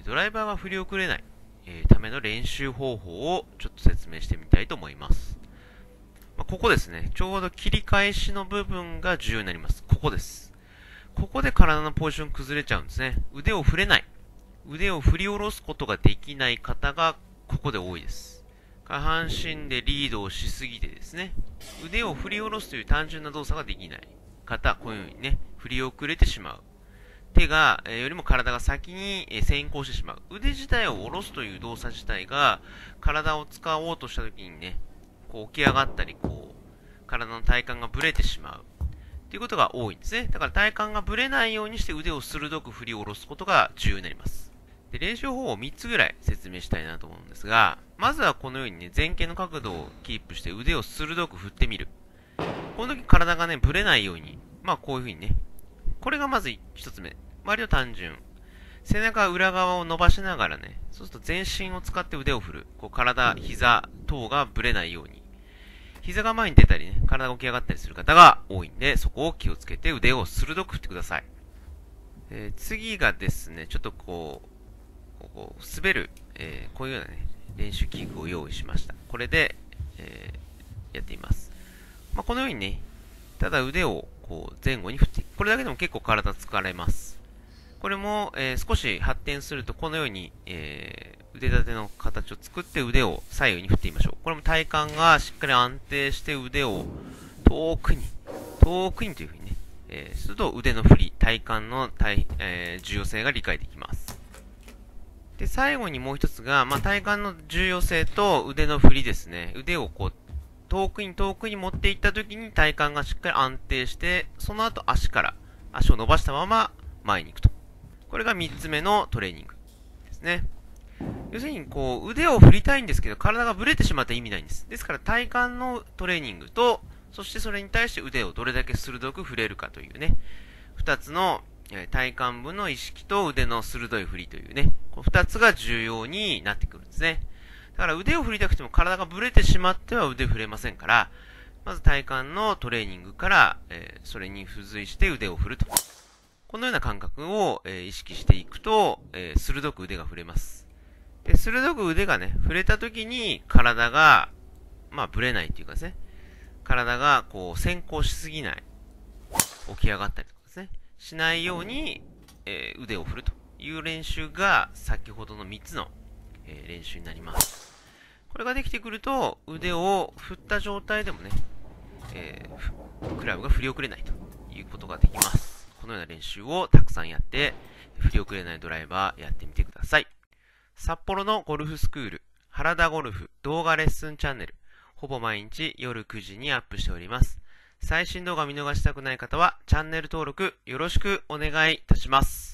ドライバーが振り遅れない、ための練習方法をちょっと説明してみたいと思います。ここですね。ちょうど切り返しの部分が重要になります。ここです。ここで体のポジション崩れちゃうんですね。腕を振れない。腕を振り下ろすことができない方がここで多いです。下半身でリードをしすぎてですね、腕を振り下ろすという単純な動作ができない方、このようにね、振り遅れてしまう。手が、よりも体が先に先行してしまう。腕自体を下ろすという動作自体が、体を使おうとした時にね、こう起き上がったり、こう、体の体幹がブレてしまう。ということが多いんですね。だから体幹がブレないようにして腕を鋭く振り下ろすことが重要になります。で、練習方法を3つぐらい説明したいなと思うんですが、まずはこのようにね、前傾の角度をキープして腕を鋭く振ってみる。この時体がね、ブレないように、こういう風にね、これがまず1つ目。割と単純。背中裏側を伸ばしながらね、そうすると全身を使って腕を振る。こう体、膝等がブレないように。膝が前に出たりね、体が起き上がったりする方が多いんで、そこを気をつけて腕を鋭く振ってください。次がですね、ちょっとこう滑る、こういうようなね、練習器具を用意しました。これで、やっています。このようにね、ただ腕をこう前後に振っていく。これだけでも結構体疲れます。これも、少し発展するとこのように、腕立ての形を作って腕を左右に振ってみましょう。これも体幹がしっかり安定して腕を遠くにというふうにね、すると腕の振り、体幹の重要性が理解できます。で、最後にもう一つが、体幹の重要性と腕の振りですね。腕をこう、遠くに持っていったときに体幹がしっかり安定して、その後足を伸ばしたまま前に行くと。これが3つ目のトレーニングですね。要するに、こう、腕を振りたいんですけど、体がブレてしまったら意味ないんです。ですから、体幹のトレーニングと、そしてそれに対して腕をどれだけ鋭く振れるかというね、2つの体幹部の意識と腕の鋭い振りというね、この2つが重要になってくるんですね。だから腕を振りたくても体がブレてしまっては腕振れませんから、まず体幹のトレーニングから、それに付随して腕を振ると。このような感覚を、意識していくと、鋭く腕が振れます。で、鋭く腕がね、振れた時に体が、ブレないっていうかですね、体がこう先行しすぎない、起き上がったりとかですね、しないように、腕を振るという練習が先ほどの3つの、練習になります。これができてくると腕を振った状態でもね、クラブが振り遅れないということができます。このような練習をたくさんやって、振り遅れないドライバーやってみてください。札幌のゴルフスクール、原田ゴルフ動画レッスンチャンネル、ほぼ毎日夜9時にアップしております。最新動画を見逃したくない方はチャンネル登録よろしくお願いいたします。